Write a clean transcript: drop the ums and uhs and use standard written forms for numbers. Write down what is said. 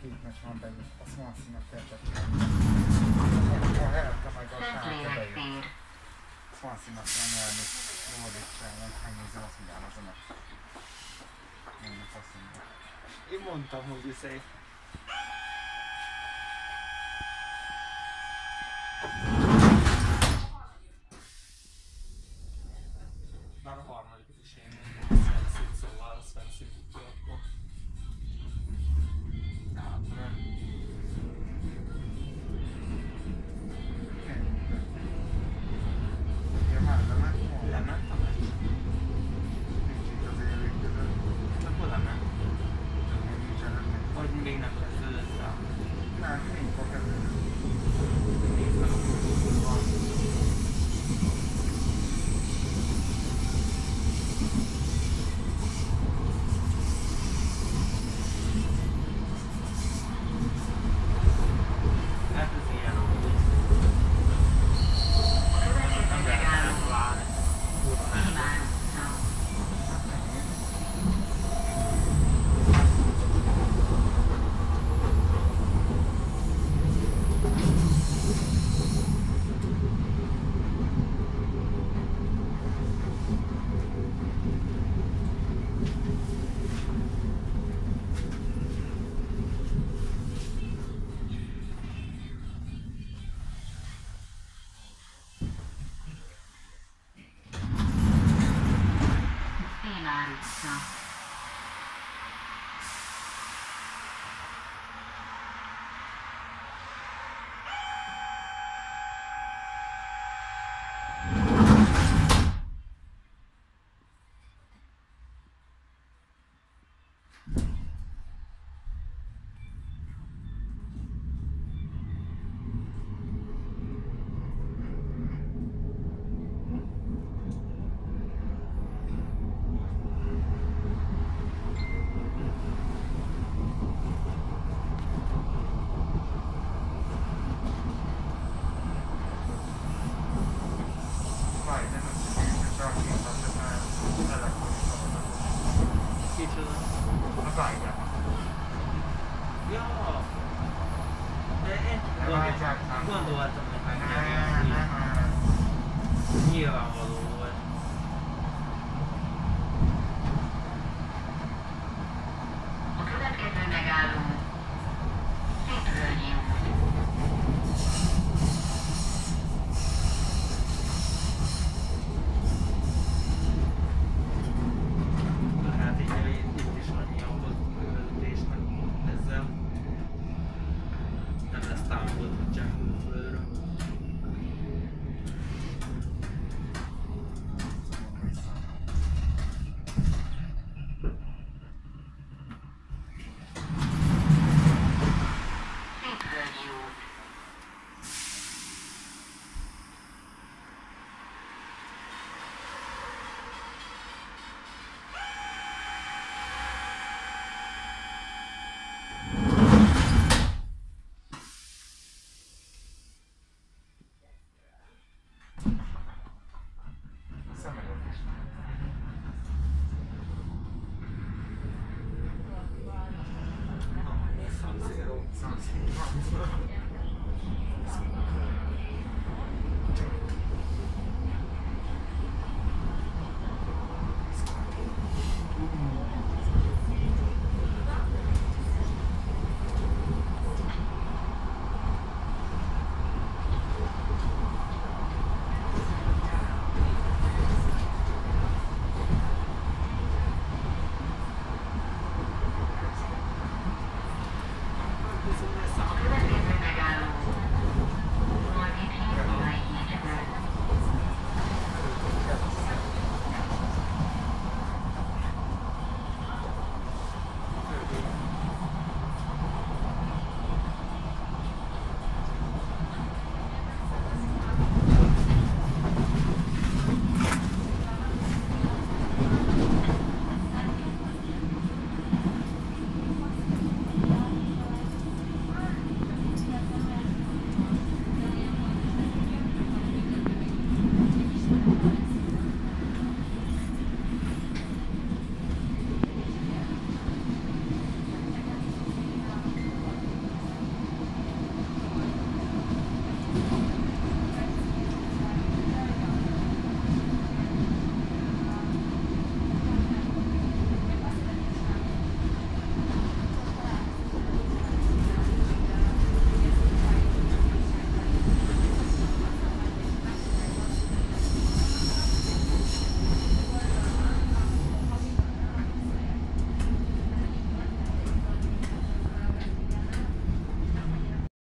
Kétnek van belül, a Swansea-nak kellett a helyette meg a sárga bejön. Swansea-nak kell nyerni, Norwich-ellen, megnézem, azt mondjál azonak. Ennek azt mondja. Én mondtam, hogy szép. Már a harmadikat is én Swansea, szóval a Swansea bukja akkor. Hát, nem. Igen, már lement volna. Lement a meccs? Nincs itt az élők között. Akkor lement. Még nincs előtt. Vagy még nem kezdődött rá. Nem, nincs a kezdődött. Nézd meg a kultúrban. Hát ez ilyen amúgy. Nem lehet találni. Kurva nem. A Bayern.